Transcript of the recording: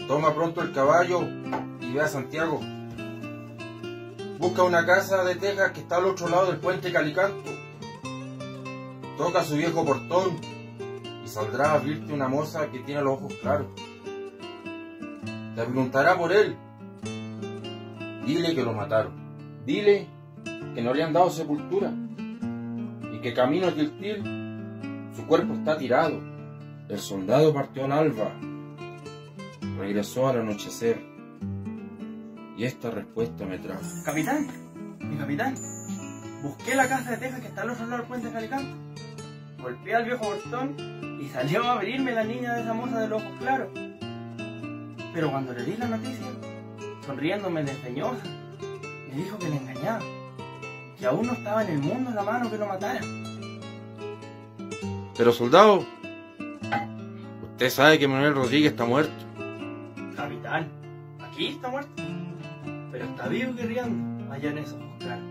Toma pronto el caballo y ve a Santiago. Busca una casa de tejas que está al otro lado del puente Calicanto. Toca a su viejo portón y saldrá a abrirte una moza que tiene los ojos claros. Te preguntará por él. Dile que lo mataron. Dile que no le han dado sepultura y que camino a Tiltil su cuerpo está tirado. El soldado partió al alba, regresó al anochecer y esta respuesta me trajo. Capitán, mi capitán, busqué la casa de tejas que está al otro lado del puente Calicanto. Golpeé al viejo portón y salió a abrirme la niña de esa moza de los ojos claros. Pero cuando le di la noticia, sonriéndome desdeñosa, me dijo que le engañaba, que aún no estaba en el mundo la mano que lo matara. Pero soldado, usted sabe que Manuel Rodríguez está muerto. Capitán, aquí está muerto, pero está vivo y riendo allá en esos ojos claros.